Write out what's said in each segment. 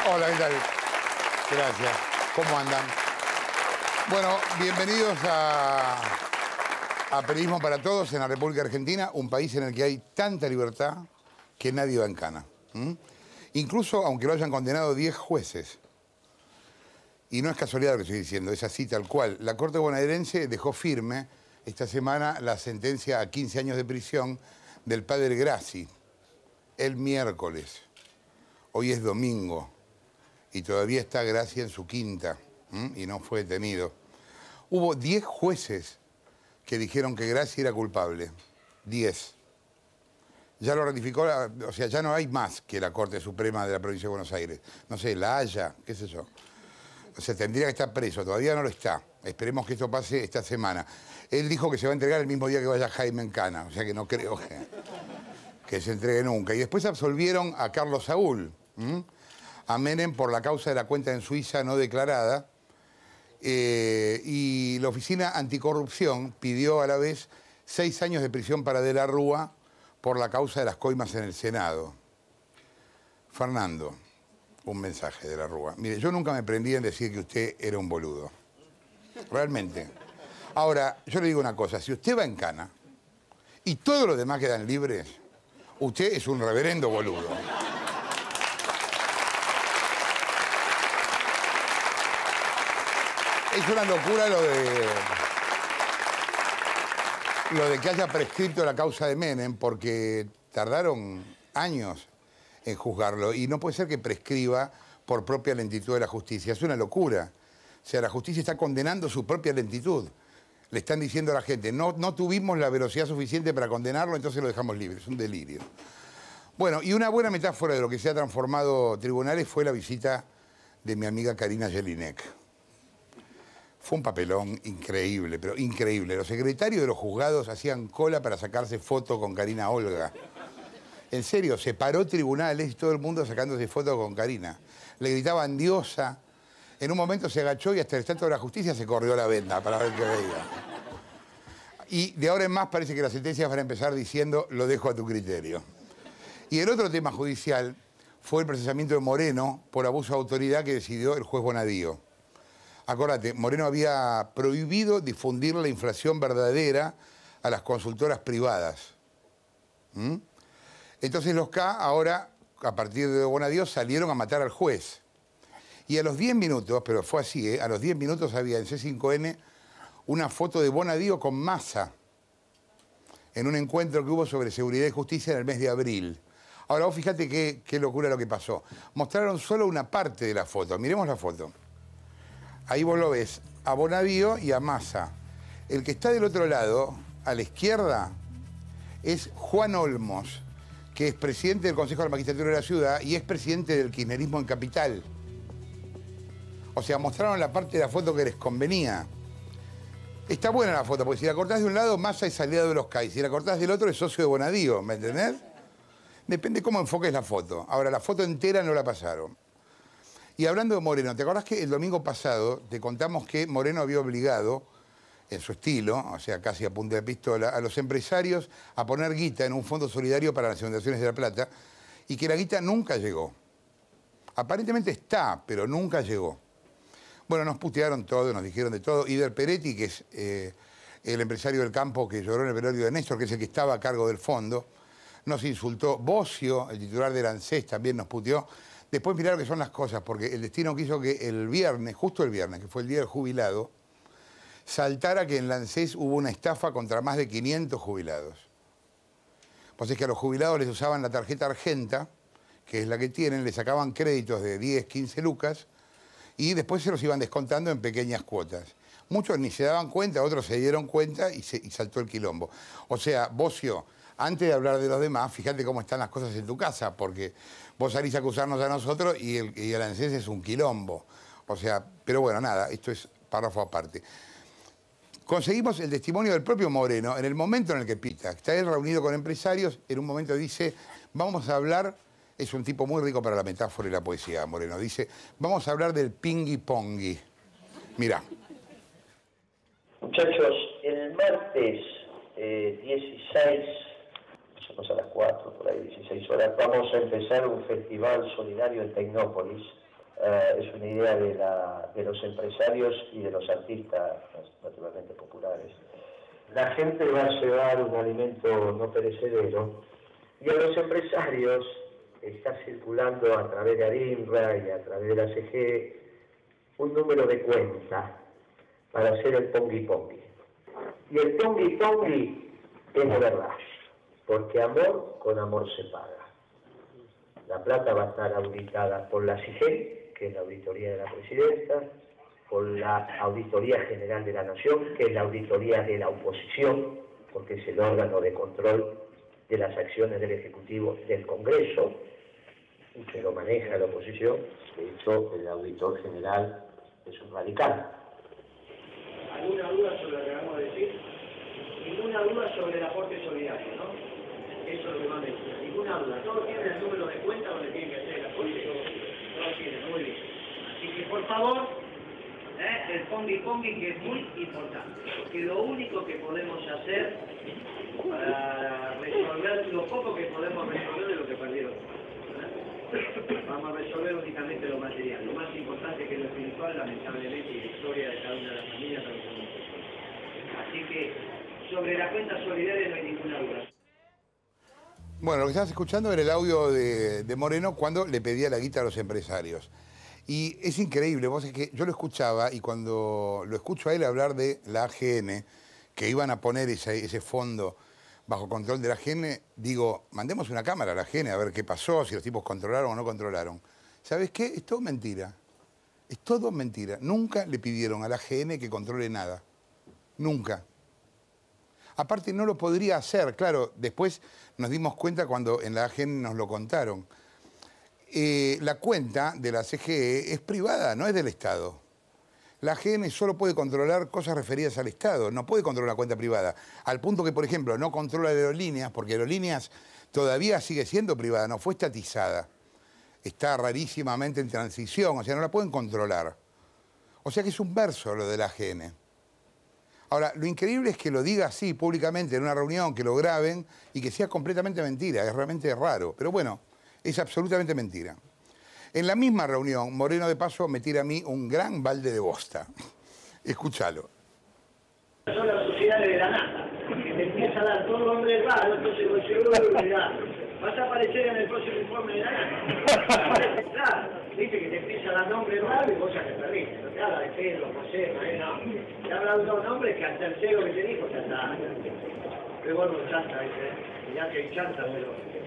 Hola, ¿qué tal? Gracias. ¿Cómo andan? Bueno, bienvenidos a Periodismo para Todos en la República Argentina, un país en el que hay tanta libertad que nadie va en cana. Incluso aunque lo hayan condenado 10 jueces. Y no es casualidad lo que estoy diciendo, es así tal cual. La Corte bonaerense dejó firme esta semana la sentencia a 15 años de prisión del padre Grassi, el miércoles. Hoy es domingo y todavía está Grassi en su quinta y no fue detenido. Hubo 10 jueces que dijeron que Grassi era culpable. 10. Ya lo ratificó, o sea, ya no hay más que la Corte Suprema de la Provincia de Buenos Aires. No sé, La Haya, qué sé yo. O sea, tendría que estar preso, todavía no lo está. Esperemos que esto pase esta semana. Él dijo que se va a entregar el mismo día que vaya Jaime en Cana, o sea que no creo que se entregue nunca. Y después absolvieron a Carlos Saúl, a Menem por la causa de la cuenta en Suiza no declarada, y la Oficina Anticorrupción pidió a la vez 6 años de prisión para De la Rúa por la causa de las coimas en el Senado. Fernando, un mensaje de la Rúa. Mire, yo nunca me prendí en decir que usted era un boludo. Realmente. Ahora, yo le digo una cosa. Si usted va en cana y todos los demás quedan libres, usted es un reverendo boludo. Es una locura lo de que haya prescrito la causa de Menem, porque tardaron años en juzgarlo y no puede ser que prescriba por propia lentitud de la justicia. Es una locura. O sea, la justicia está condenando su propia lentitud. Le están diciendo a la gente, no tuvimos la velocidad suficiente para condenarlo, entonces lo dejamos libre. Es un delirio. Bueno, y una buena metáfora de lo que se ha transformado tribunales fue la visita de mi amiga Karina Jelinek. Fue un papelón increíble, pero increíble. Los secretarios de los juzgados hacían cola para sacarse foto con Karina Olga. En serio, se paró tribunales y todo el mundo sacándose fotos con Karina. Le gritaban diosa. En un momento se agachó y hasta el Estatua de la Justicia se corrió la venda para ver qué veía. Y de ahora en más parece que las sentencias van a empezar diciendo lo dejo a tu criterio. Y el otro tema judicial fue el procesamiento de Moreno por abuso de autoridad que decidió el juez Bonadío. Acordate, Moreno había prohibido difundir la inflación verdadera a las consultoras privadas. Entonces los K ahora, a partir de Bonadío, salieron a matar al juez. Y a los 10 minutos, pero fue así, a los 10 minutos había en C5N una foto de Bonadío con Massa en un encuentro que hubo sobre seguridad y justicia en el mes de abril. Ahora vos fíjate qué locura lo que pasó. Mostraron solo una parte de la foto. Miremos la foto. Ahí vos lo ves, a Bonadío y a Massa. El que está del otro lado, a la izquierda, es Juan Olmos, que es presidente del Consejo de la Magistratura de la Ciudad y es presidente del kirchnerismo en Capital. O sea, mostraron la parte de la foto que les convenía. Está buena la foto, porque si la cortás de un lado, Massa es aliado de los CAI. Si la cortás del otro, es socio de Bonadío, ¿me entendés? Depende cómo enfoques la foto. Ahora, la foto entera no la pasaron. Y hablando de Moreno, ¿te acordás que el domingo pasado te contamos que Moreno había obligado, en su estilo, o sea, casi a punta de pistola, a los empresarios a poner guita en un fondo solidario para las inundaciones de La Plata y que la guita nunca llegó? Aparentemente está, pero nunca llegó. Bueno, nos putearon todo, nos dijeron de todo. Ider Peretti, que es el empresario del campo que lloró en el velorio de Néstor, que es el que estaba a cargo del fondo, nos insultó. Bocio, el titular del ANSES, también nos puteó. Después mirá lo que son las cosas, porque el destino quiso que el viernes, justo el viernes, que fue el día del jubilado, saltara que en la ANSES hubo una estafa contra más de 500 jubilados. Pues es que a los jubilados les usaban la tarjeta Argenta, que es la que tienen, les sacaban créditos de 10, 15 lucas, y después se los iban descontando en pequeñas cuotas. Muchos ni se daban cuenta, otros se dieron cuenta y saltó el quilombo. O sea, Bocio, antes de hablar de los demás, fíjate cómo están las cosas en tu casa, porque vos salís a acusarnos a nosotros y el ANSES es un quilombo. O sea, pero bueno, nada, esto es párrafo aparte. Conseguimos el testimonio del propio Moreno en el momento en el que pita. Está él reunido con empresarios, en un momento dice, vamos a hablar, es un tipo muy rico para la metáfora y la poesía, Moreno, dice, vamos a hablar del pingui-pongui. Mirá. Muchachos, el martes 16, somos a las 4, por ahí 16 horas, vamos a empezar un festival solidario en Tecnópolis, es una idea de los empresarios y de los artistas, naturalmente populares. La gente va a llevar un alimento no perecedero y a los empresarios está circulando a través de ARINRA y a través de la CG un número de cuenta para hacer el pongui-pongui. Y el pongui-pongui es de verdad, porque amor con amor se paga. La plata va a estar auditada por la CIGEN, que es la auditoría de la presidenta, por la Auditoría General de la Nación, que es la auditoría de la oposición, porque es el órgano de control de las acciones del Ejecutivo del Congreso, y que lo maneja la oposición. De hecho, el auditor general es un radical. ¿Alguna duda sobre lo que acabamos de decir? Ninguna duda sobre el aporte solidario, ¿no? Eso es lo que más me gusta. Ninguna duda. Todos tienen el número de cuenta donde tienen que hacer el aporte. Todos tienen, muy bien. Así que, por favor, el pongui-pongui, que es muy importante. Porque lo único que podemos hacer para resolver, lo poco que podemos resolver de lo que perdieron. Vamos a resolver únicamente lo material. Lo más importante que es lo espiritual, lamentablemente, y la historia de cada una de las familias. Así que sobre la cuenta solidaria no hay ninguna duda. Bueno, lo que estabas escuchando era el audio de Moreno cuando le pedía la guita a los empresarios. Y es increíble, vos es que yo lo escuchaba y cuando lo escucho a él hablar de la AGN, que iban a poner ese fondo bajo control de la AGN, digo, mandemos una cámara a la AGN a ver qué pasó, si los tipos controlaron o no controlaron. ¿Sabes qué? Es todo mentira. Es todo mentira. Nunca le pidieron a la AGN que controle nada. Nunca. Aparte no lo podría hacer, claro, después nos dimos cuenta cuando en la AGN nos lo contaron. La cuenta de la CGE es privada, no es del Estado. La AGN solo puede controlar cosas referidas al Estado, no puede controlar una cuenta privada. Al punto que, por ejemplo, no controla Aerolíneas, porque Aerolíneas todavía sigue siendo privada, no fue estatizada. Está rarísimamente en transición, o sea, no la pueden controlar. O sea que es un verso lo de la AGN. Ahora, lo increíble es que lo diga así públicamente en una reunión, que lo graben y que sea completamente mentira. Es realmente raro. Pero bueno, es absolutamente mentira. En la misma reunión, Moreno de paso me tira a mí un gran balde de bosta. Escúchalo. Son las sociedades de la nata, que te empieza a dar todo hombre raro, entonces lo seguro que vas a aparecer en el próximo informe de la nata. Claro, viste que te empieza a dar nombre raro y cosas que perdiste. No te habla de Pedro, José, no. Te habla de dos nombres que al tercero que te dijo ya está. Pero bueno, chanta, ya que hay chanta, pero...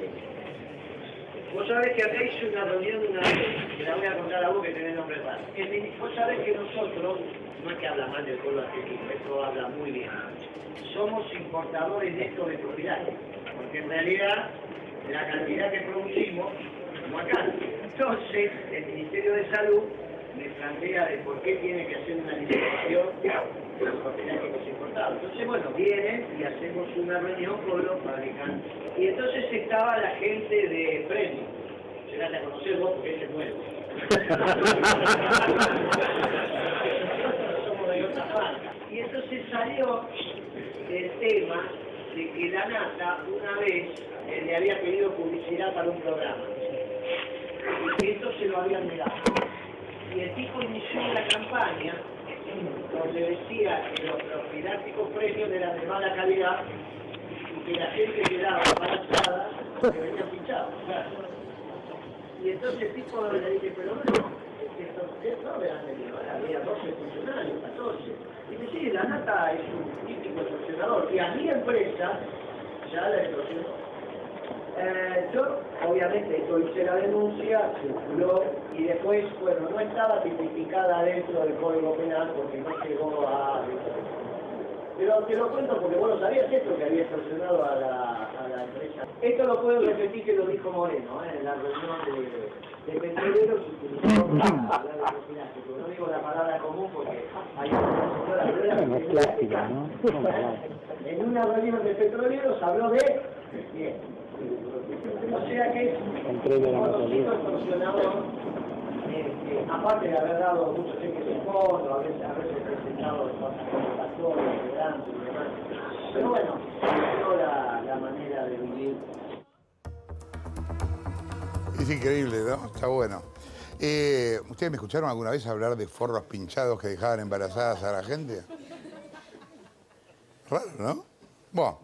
Vos sabés que acá hice una reunión una vez, que la voy a contar a vos que tenés nombre raro. Vos sabés que nosotros, no es que habla mal del pueblo argentino, esto habla muy bien, somos importadores netos de propiedad, porque en realidad la cantidad que producimos, como acá. Entonces, el Ministerio de Salud me plantea de por qué tiene que hacer una licitación de los propietarios importados. Entonces, bueno, vienen y hacemos una reunión con los fabricantes. Y entonces estaba la gente de Premio. Llegaste a conocer vos porque es nuevo. Somos de otra marca. Y entonces salió el tema de que la nata una vez le había pedido publicidad para un programa. Y que esto se lo habían negado. Y el tipo inició una campaña donde decía que los profilácticos premios eran de mala calidad y que la gente quedaba embarazada porque venían pinchados. Claro. Y entonces el tipo le dice, pero no, esto eran había 12 funcionarios, 14. Y dice, sí, la nata es un típico extorsionador. Y a mi empresa ya la extorsionó. Yo, obviamente, hice la denuncia, circuló y después, bueno, no estaba tipificada dentro del Código Penal porque no llegó a... Pero te lo cuento porque vos no sabías esto que había extorsionado a la empresa. Esto lo puedo repetir que lo dijo Moreno, en la reunión de petroleros utilizó para hablar de profiláctico. No digo la palabra común porque hay una señora clásica, ¿no? En una reunión de petroleros habló de... Bien. O sea que es un conocido extorsionador, aparte de haber dado muchos cheques en fondo, haberse presentado de cosas convocatorias, de grandes y demás. Pero bueno, es la manera de vivir. Es increíble, ¿no? Está bueno. ¿Ustedes me escucharon alguna vez hablar de forros pinchados que dejaban embarazadas a la gente? Raro, ¿no? Bueno.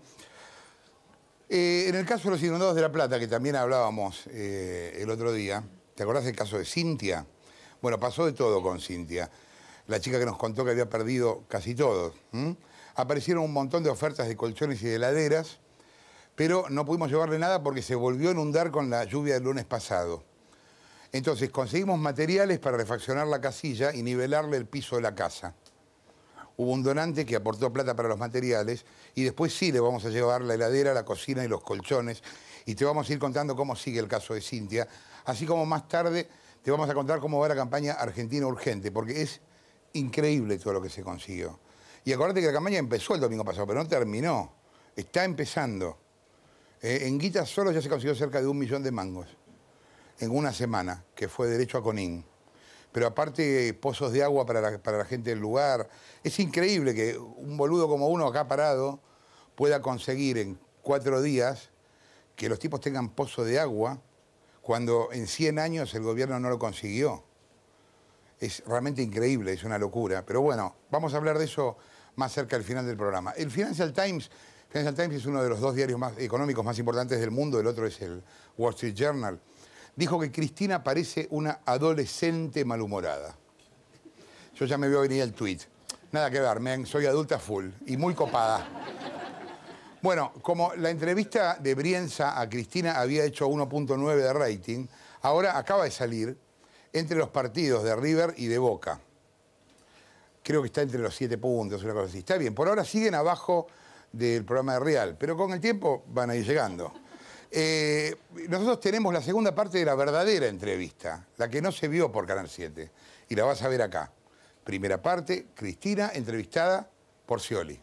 En el caso de los inundados de La Plata, que también hablábamos el otro día, ¿te acordás del caso de Cintia? Bueno, pasó de todo con Cintia. La chica que nos contó que había perdido casi todo. Aparecieron un montón de ofertas de colchones y de heladeras, pero no pudimos llevarle nada porque se volvió a inundar con la lluvia del lunes pasado. Entonces conseguimos materiales para refaccionar la casilla y nivelarle el piso de la casa. Hubo un donante que aportó plata para los materiales y después sí le vamos a llevar la heladera, la cocina y los colchones. Y te vamos a ir contando cómo sigue el caso de Cintia, así como más tarde te vamos a contar cómo va la campaña Argentina Urgente, porque es increíble todo lo que se consiguió. Y acordate que la campaña empezó el domingo pasado, pero no terminó. Está empezando. En Guita solo ya se consiguió cerca de 1 millón de mangos en una semana, que fue derecho a Conin. Pero aparte, pozos de agua para la gente del lugar. Es increíble que un boludo como uno acá parado pueda conseguir en 4 días que los tipos tengan pozo de agua cuando en 100 años el gobierno no lo consiguió. Es realmente increíble, es una locura. Pero bueno, vamos a hablar de eso más cerca al final del programa. El Financial Times es uno de los 2 diarios económicos más importantes del mundo, el otro es el Wall Street Journal. Dijo que Cristina parece una adolescente malhumorada. Yo ya me veo venir el tuit. Nada que ver, men, soy adulta full y muy copada. Bueno, como la entrevista de Brienza a Cristina había hecho 1.9 de rating, ahora acaba de salir entre los partidos de River y de Boca. Creo que está entre los 7 puntos, una cosa así. Está bien, por ahora siguen abajo del programa de Real, pero con el tiempo van a ir llegando. Nosotros tenemos la segunda parte de la verdadera entrevista, la que no se vio por Canal 7, y la vas a ver acá. Primera parte, Cristina, entrevistada por Scioli.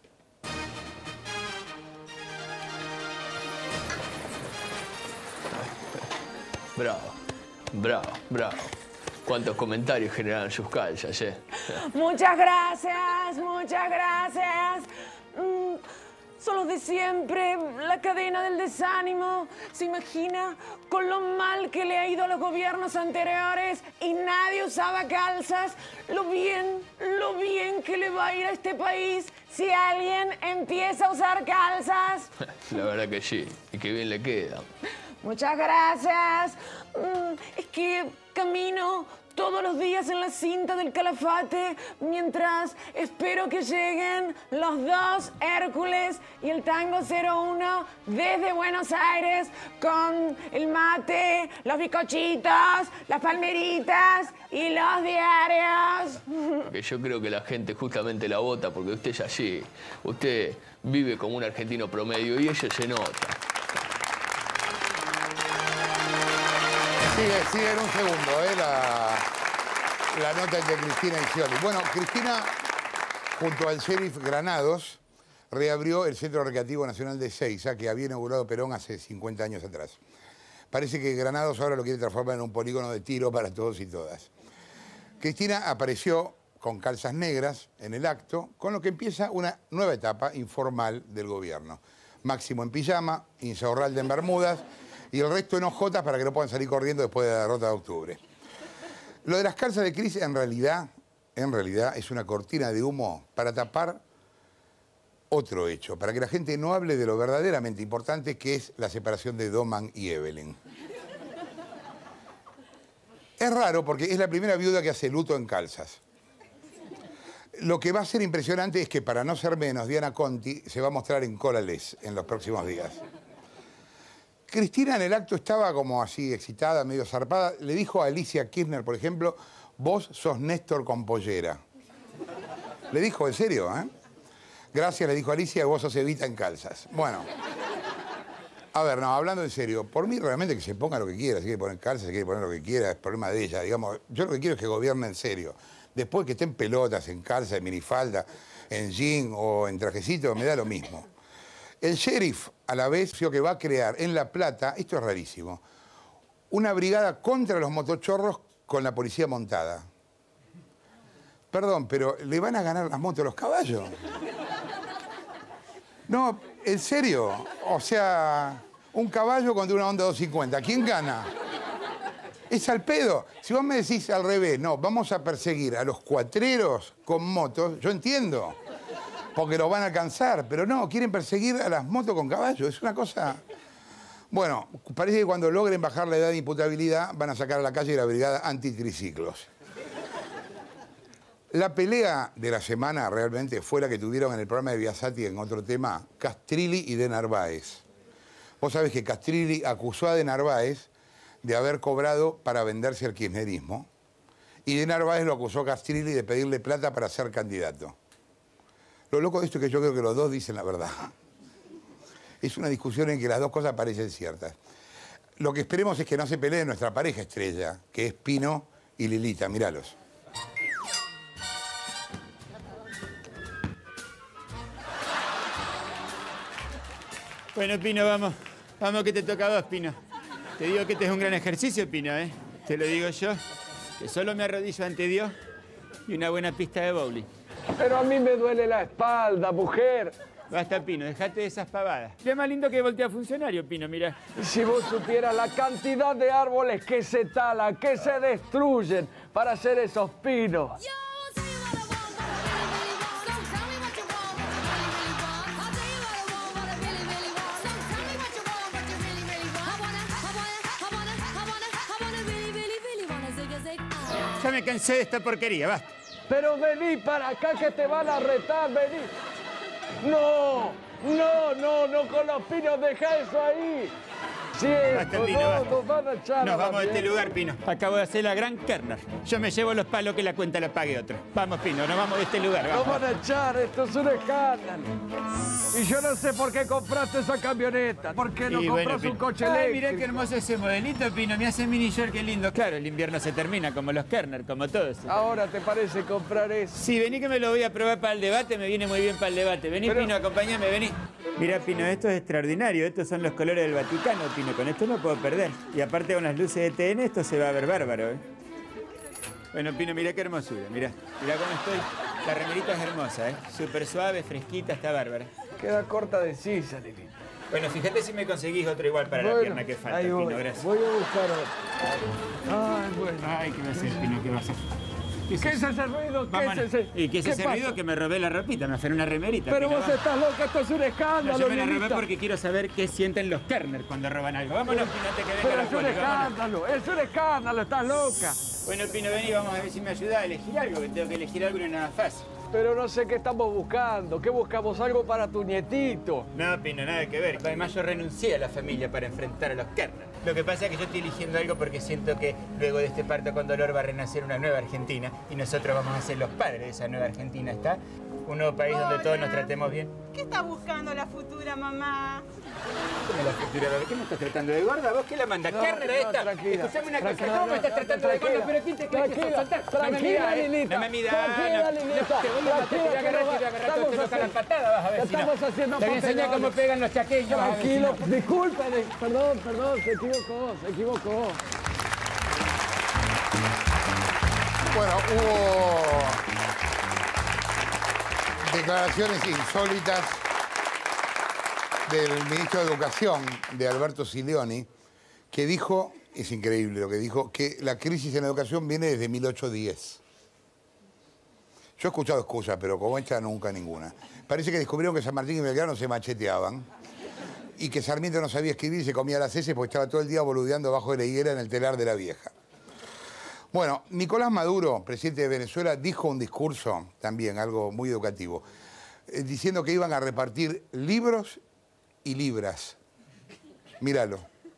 Bravo, bravo, bravo. Cuántos comentarios generaron sus calzas, ¿eh? Muchas gracias, muchas gracias. Son los de siempre, la cadena del desánimo. ¿Se imagina con lo mal que le ha ido a los gobiernos anteriores y nadie usaba calzas? Lo bien que le va a ir a este país si alguien empieza a usar calzas. La verdad que sí, y qué bien le queda. Muchas gracias. Es que camino todos los días en la cinta del Calafate mientras espero que lleguen los 2 Hércules y el Tango 01 desde Buenos Aires con el mate, los bizcochitos, las palmeritas y los diarios. Porque yo creo que la gente justamente la vota porque usted es así. Usted vive como un argentino promedio y eso se nota. Sigue en un segundo, la nota entre Cristina y Scioli. Bueno, Cristina, junto al sheriff Granados, reabrió el Centro Recreativo Nacional de Ezeiza, que había inaugurado Perón hace 50 años atrás. Parece que Granados ahora lo quiere transformar en un polígono de tiro para todos y todas. Cristina apareció con calzas negras en el acto, con lo que empieza una nueva etapa informal del gobierno. Máximo en pijama, Insaurralde en bermudas, y el resto en ojotas para que no puedan salir corriendo después de la derrota de octubre. Lo de las calzas de Cris en realidad es una cortina de humo para tapar otro hecho, para que la gente no hable de lo verdaderamente importante que es la separación de Doman y Evelyn. Es raro porque es la primera viuda que hace luto en calzas. Lo que va a ser impresionante es que, para no ser menos, Diana Conti se va a mostrar en Corales en los próximos días. Cristina en el acto estaba como así, excitada, medio zarpada. Le dijo a Alicia Kirchner, por ejemplo, vos sos Néstor con pollera. Le dijo, en serio, ¿eh? Gracias, le dijo Alicia, vos sos Evita en calzas. Bueno, a ver, no, hablando en serio, por mí realmente que se ponga lo que quiera, si quiere poner calzas, si quiere poner lo que quiera, es problema de ella, digamos. Yo lo que quiero es que gobierne en serio. Después que esté en pelotas, en calza, en minifalda, en jean o en trajecito, me da lo mismo. El sheriff, a la vez, que va a crear en La Plata, esto es rarísimo, una brigada contra los motochorros con la policía montada. Perdón, pero ¿le van a ganar las motos a los caballos? No, en serio. O sea, un caballo contra una Honda 250. ¿Quién gana? Es al pedo. Si vos me decís al revés, no, vamos a perseguir a los cuatreros con motos, yo entiendo, porque los van a alcanzar, pero no, quieren perseguir a las motos con caballos. Es una cosa... Bueno, parece que cuando logren bajar la edad de imputabilidad van a sacar a la calle la brigada antitriciclos. La pelea de la semana realmente fue la que tuvieron en el programa de Biasati en otro tema, Castrilli y De Narváez. Vos sabés que Castrilli acusó a De Narváez de haber cobrado para venderse al kirchnerismo y De Narváez lo acusó a Castrilli de pedirle plata para ser candidato. Lo loco de esto es que yo creo que los dos dicen la verdad. Es una discusión en que las dos cosas parecen ciertas. Lo que esperemos es que no se pelee nuestra pareja estrella, que es Pino y Lilita. Míralos. Bueno, Pino, vamos. Vamos que te toca a vos, Pino. Te digo que este es un gran ejercicio, Pino, ¿eh? Te lo digo yo, que solo me arrodillo ante Dios y una buena pista de bowling. Pero a mí me duele la espalda, mujer. Basta, Pino, dejate de esas pavadas. Ya es más lindo que voltea funcionario, Pino, mirá. Si vos supieras la cantidad de árboles que se talan, que se destruyen para hacer esos pinos. Ya me cansé de esta porquería, basta. Pero vení para acá que te van a retar, vení. No, no, con los pinos, deja eso ahí. Basta, Pino, basta. Nos van a echar. Nos vamos de este lugar, Pino. Acabo de hacer la gran Kerner. Yo me llevo los palos, que la cuenta la pague otro. Vamos, Pino, nos vamos de este lugar. Nos Vamos. van a echar, esto es un escándalo. Y yo no sé por qué compraste esa camioneta. ¿Por qué no compras Pino. un coche Ay, eléctrico? mirá qué hermoso ese modelito, Pino. Me hace mini short, qué lindo. Claro, el invierno se termina, como los Kerner, como todos. Ahora te parece comprar eso. Sí, vení que me lo voy a probar para el debate, me viene muy bien para el debate. Vení, Pero... Pino, acompáñame, vení. Mirá, Pino, esto es extraordinario. Estos son los colores del Vaticano, Pino. Con esto no puedo perder. Y aparte con las luces de TN, esto se va a ver bárbaro, ¿eh? Bueno, Pino, mirá qué hermosura. Mirá cómo estoy. La remerita es hermosa, ¿eh? Súper suave, fresquita, está bárbara. Queda corta de sisa, Lili. Bueno, fíjate si me conseguís otro igual para la pierna que falta, ahí voy. Pino, gracias. Voy a buscar otro. Ay, bueno. Ay, ¿qué va a hacer, Pino? ¿Qué va a hacer? ¿Qué es ese ruido? ¿Qué es ese? ¿Y qué es ese pasa? ruido? Que me robé la ropita, me aferré una remerita. Pero Pino, vos vamos. estás loca, esto es un escándalo, No, yo me la robé Lilita. porque quiero saber qué sienten los Kerner cuando roban algo. Vámonos, Pino, antes que venga Pero la es un poli, vámonos. escándalo, estás loca. Bueno, Pino, vení, vamos a ver si me ayuda a elegir algo, que tengo que elegir algo y no es nada fácil. Pero no sé qué estamos buscando. ¿Qué buscamos? Algo para tu nietito. No, Pino, nada que ver. Además, yo renuncié a la familia para enfrentar a los Kerner. Lo que pasa es que yo estoy eligiendo algo porque siento que luego de este parto con dolor va a renacer una nueva Argentina y nosotros vamos a ser los padres de esa nueva Argentina, ¿está? Un nuevo país donde todos nos tratemos bien. ¿Qué está buscando la futura mamá? ¿Cómo la futura bebé? ¿Qué me estás tratando de gorda? ¿Vos qué la mandas? No, ¿Kerner no, esta? tranquila, Escuchame una cosa, tranquila, ¿cómo me estás no, tratando de gorda? tranquila, ¿Pero quién te crees que sos? Soltá. Tranquila, Lilita. No me midas. Tranquila, Lilita. Te voy a matar, te voy a agarrar, te voy a agarrar, te voy a la patada, vas a ver si no. Estamos haciendo Te voy a enseñar cómo pegan los chaqueños. vas a ver si Tranquilo, no. disculpen, perdón, se equivocó. Bueno, hubo declaraciones insólitas del ministro de Educación, de Alberto Silioni, que dijo, es increíble lo que dijo, que la crisis en la educación viene desde 1810. Yo he escuchado excusas, pero como esta nunca ninguna. Parece que descubrieron que San Martín y Belgrano se macheteaban y que Sarmiento no sabía escribir y se comía las heces porque estaba todo el día boludeando bajo de la higuera en el telar de la vieja. Bueno, Nicolás Maduro, presidente de Venezuela, dijo un discurso, también algo muy educativo, diciendo que iban a repartir libros y libras. Míralo.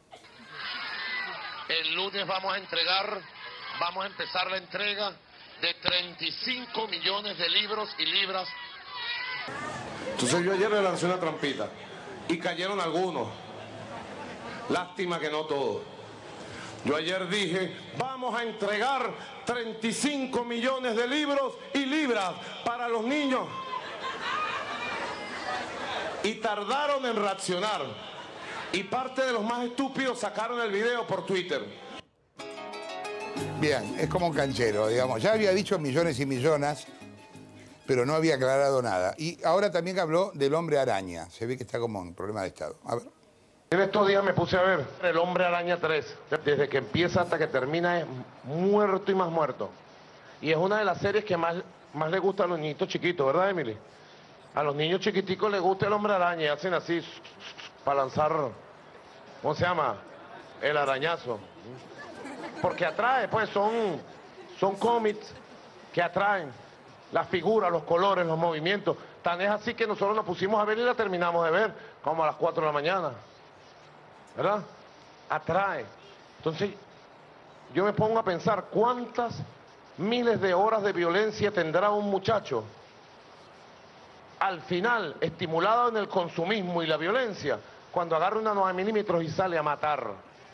El lunes vamos a empezar la entrega de 35 millones de libros y libras. Entonces yo ayer le lancé una trampita y cayeron algunos. Lástima que no todos. Yo ayer dije, vamos a entregar 35 millones de libros y libras para los niños. Y tardaron en reaccionar. Y parte de los más estúpidos sacaron el video por Twitter. Bien, es como un canchero, digamos. Ya había dicho millones y millones, pero no había aclarado nada. Y ahora también habló del hombre araña. Se ve que está como un problema de Estado. A ver. En estos días me puse a ver El Hombre Araña 3. Desde que empieza hasta que termina es muerto y más muerto. Y es una de las series que más le gusta a los niñitos chiquitos, ¿verdad, Emily? A los niños chiquiticos les gusta El Hombre Araña y hacen así para lanzar, ¿cómo se llama? El arañazo. Porque atrae, pues son cómics que atraen las figuras, los colores, los movimientos. Tan es así que nosotros nos pusimos a ver y la terminamos de ver, como a las 4 de la mañana. ¿Verdad? Atrae. Entonces, yo me pongo a pensar cuántas miles de horas de violencia tendrá un muchacho al final, estimulado en el consumismo y la violencia, cuando agarra una 9 milímetros y sale a matar.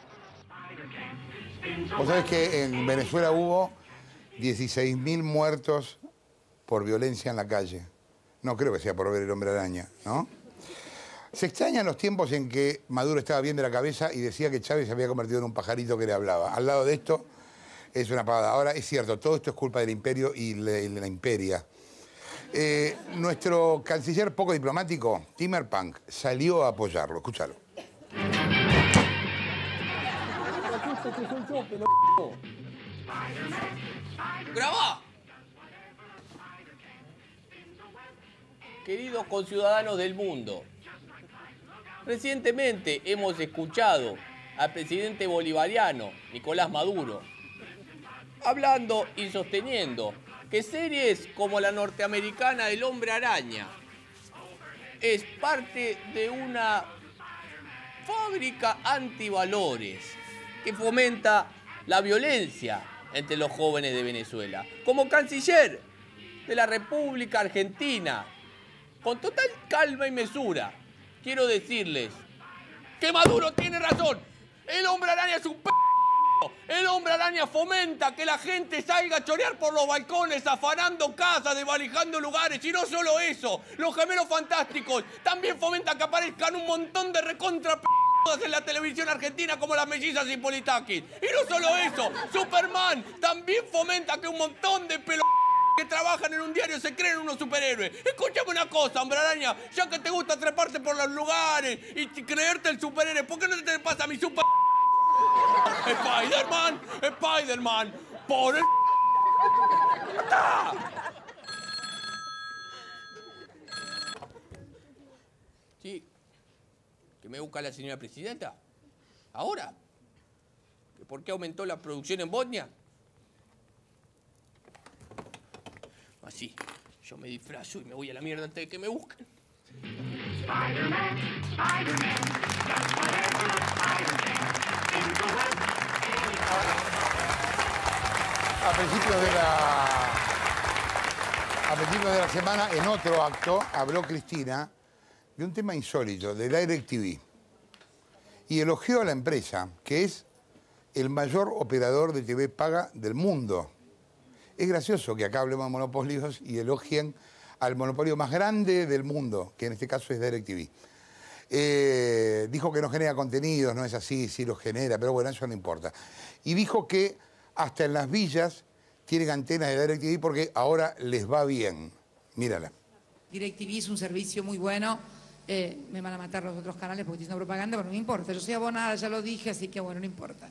Vos sabés que en Venezuela hubo 16.000 muertos por violencia en la calle. No creo que sea por ver El Hombre Araña, ¿no? Se extrañan los tiempos en que Maduro estaba bien de la cabeza y decía que Chávez se había convertido en un pajarito que le hablaba. Al lado de esto es una pavada. Ahora es cierto, todo esto es culpa del imperio y de la imperia. Nuestro canciller poco diplomático, Timmerpunk, salió a apoyarlo. Escúchalo. ¡Grabá! Queridos conciudadanos del mundo, recientemente hemos escuchado al presidente bolivariano, Nicolás Maduro, hablando y sosteniendo que series como la norteamericana El Hombre Araña es parte de una fábrica antivalores que fomenta la violencia entre los jóvenes de Venezuela. Como canciller de la República Argentina, con total calma y mesura, quiero decirles que Maduro tiene razón. El Hombre Araña es un p***. El Hombre Araña fomenta que la gente salga a chorear por los balcones, afanando casas, desvalijando lugares. Y no solo eso, los Gemelos Fantásticos también fomentan que aparezcan un montón de recontra p*** en la televisión argentina como las mellizas y Politakis. Y no solo eso, Superman también fomenta que un montón de pelo que trabajan en un diario se creen unos superhéroes. Escúchame una cosa, Hombre Araña, ya que te gusta treparte por los lugares y creerte el superhéroe, ¿por qué no te pasa a mi super... Spider-Man, por el... Sí, que me busca la señora presidenta. ¿Ahora? ¿Por qué aumentó la producción en Bosnia? Así, yo me disfrazo y me voy a la mierda antes de que me busquen. Spider-Man, Spider-Man, that's whatever Spider-Man. A principios de la semana, en otro acto, habló Cristina de un tema insólito, de DirecTV. Y elogió a la empresa, que es el mayor operador de TV paga del mundo. Es gracioso que acá hablemos de monopolios y elogien al monopolio más grande del mundo, que en este caso es DirecTV. Dijo que no genera contenidos, no es así, sí los genera, pero bueno, eso no importa. Y dijo que hasta en las villas tienen antenas de DirecTV porque ahora les va bien. Mírala. DirecTV es un servicio muy bueno. Me van a matar los otros canales porque estoy haciendo propaganda, pero no me importa. Yo soy abonada, ya lo dije, así que bueno, no importa.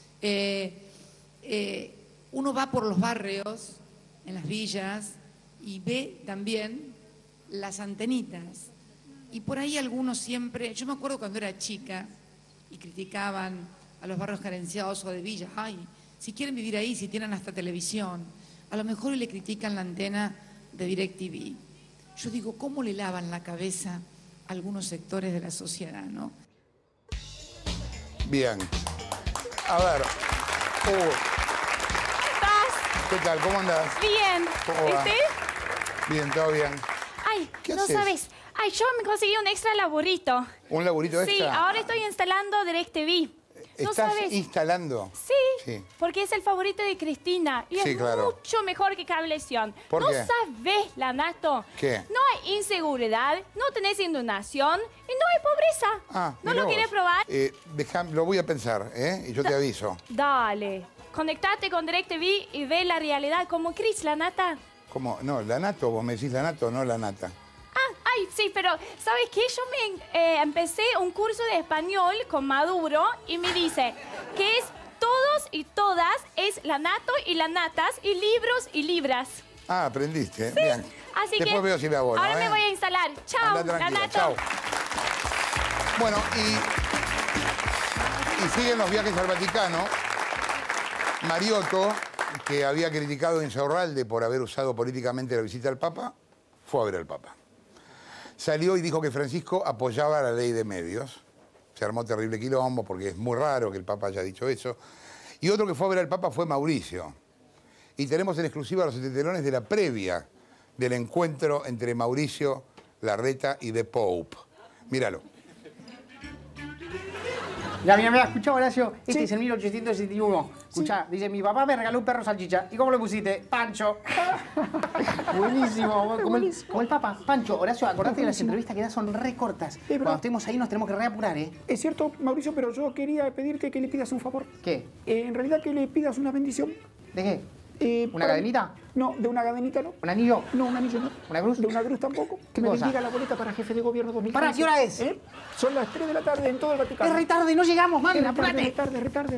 Uno va por los barrios, en las villas, y ve también las antenitas. Y por ahí algunos siempre... Yo me acuerdo cuando era chica y criticaban a los barrios carenciados o de villas. Ay, si quieren vivir ahí, si tienen hasta televisión. A lo mejor le critican la antena de DirecTV. Yo digo, ¿cómo le lavan la cabeza a algunos sectores de la sociedad, no? Bien. A ver. ¿Cómo estás? ¿Qué tal? ¿Cómo andás? Bien. ¿Cómo va? Bien, todo bien. Ay, ¿Qué no haces? sabes. Ay, yo me conseguí un extra laburito. ¿Un laburito extra? Sí, ahora estoy instalando DirecTV. ¿No ¿Estás sabes? instalando? Sí, porque es el favorito de Cristina. Y Sí, es claro. mucho mejor que Cablevisión. ¿Por ¿No qué? sabes, Lanato? ¿Qué? No hay inseguridad, no tenés inundación y no hay pobreza. Ah, ¿No mirá lo vos. quieres probar? Lo voy a pensar, y yo te aviso. Dale. Conectate con DirecTV y ve la realidad como Cris, Lanata. ¿Cómo? No, la nato, vos me decís la nato, no la nata. Ah, Ay, sí, pero ¿sabes qué? Yo me empecé un curso de español con Maduro y me dice que es todos y todas, es la nato y la natas, y libros y libras. Ah, aprendiste. Sí. Bien. Así Después que veo si me abono. ahora me voy a instalar. Chao, Anda la tranquila, nato. chao. Bueno, y siguen los viajes al Vaticano. Mariotto, que había criticado a Insaurralde por haber usado políticamente la visita al Papa, fue a ver al Papa. Salió y dijo que Francisco apoyaba la ley de medios. Se armó terrible quilombo porque es muy raro que el Papa haya dicho eso. Y otro que fue a ver al Papa fue Mauricio. Y tenemos en exclusiva los tetelones de la previa del encuentro entre Mauricio Larreta y The Pope. Míralo. Mira, escucha, Horacio, este es el 1861. Escucha, dice, mi papá me regaló un perro salchicha. ¿Y cómo le pusiste? Pancho. Buenísimo, como el Papa. Pancho, Horacio, acordate de las entrevistas que das son re cortas. Cuando estemos ahí nos tenemos que reapurar, ¿eh? Es cierto, Mauricio, pero yo quería pedirte que le pidas un favor. ¿Qué? En realidad que le pidas una bendición. ¿De qué? ¿Una cadenita? No, de una cadenita no. ¿Un anillo? No, un anillo no. ¿Una cruz? De una cruz tampoco. Que me bendiga la boleta para jefe de gobierno 2015. ¿Para qué hora es? Son las 3 de la tarde en todo el Vaticano. Es re tarde, no llegamos, man, apúrate. Retarde.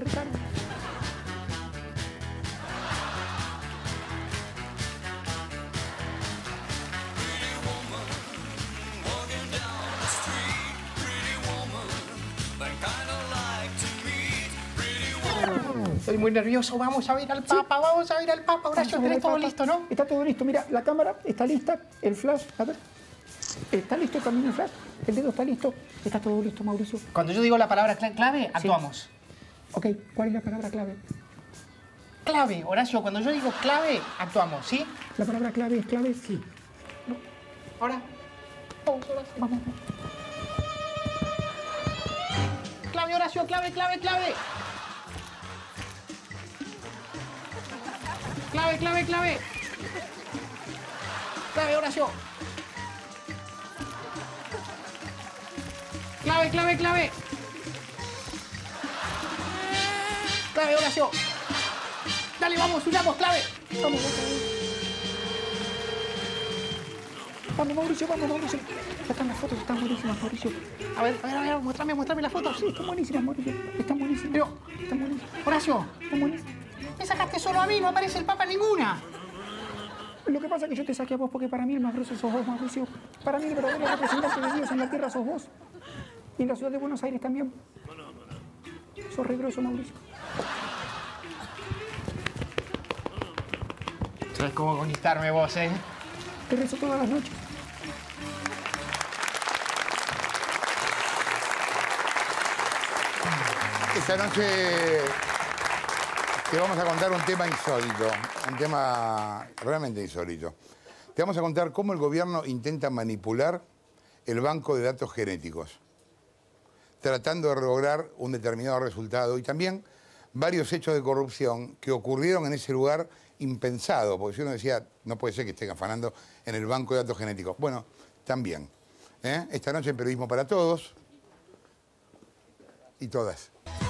Estoy muy nervioso, vamos a ver al Papa, Horacio, tenés todo listo, ¿no? Está todo listo, mira, la cámara está lista, el flash, a ver. ¿Está listo también el flash? El dedo está listo, está todo listo, Mauricio. Cuando yo digo la palabra clave, actuamos. Ok, ¿cuál es la palabra clave? Clave, Horacio, cuando yo digo clave, actuamos, ¿sí? ¿La palabra clave es clave? Sí. No. Ahora. Vamos. Clave, Horacio, clave. Clave, Horacio. Clave. Clave, Horacio. Dale, vamos, huyamos, clave. Vamos, Mauricio. Ya están las fotos, están buenísimas, Mauricio. A ver, muéstrame las fotos. Sí, están buenísimas, Mauricio. Están buenísimas. Pero, están buenísimas. Horacio, están buenísimas. Me sacaste solo a mí, no aparece el Papa ninguna. Lo que pasa es que yo te saqué a vos porque para mí el más grosso sos vos, Mauricio. Para mí el verdadero representante de Dios en la tierra sos vos. Y en la ciudad de Buenos Aires también. Sos re grosso, Mauricio. ¿Sabes cómo conquistarme vos, eh? Te rezo todas las noches. Esta noche te vamos a contar un tema insólito, un tema realmente insólito. Te vamos a contar cómo el gobierno intenta manipular el banco de datos genéticos, tratando de lograr un determinado resultado, y también varios hechos de corrupción que ocurrieron en ese lugar impensado, porque si uno decía, no puede ser que estén afanando en el banco de datos genéticos. Bueno, también. Esta noche en Periodismo para Todos y todas.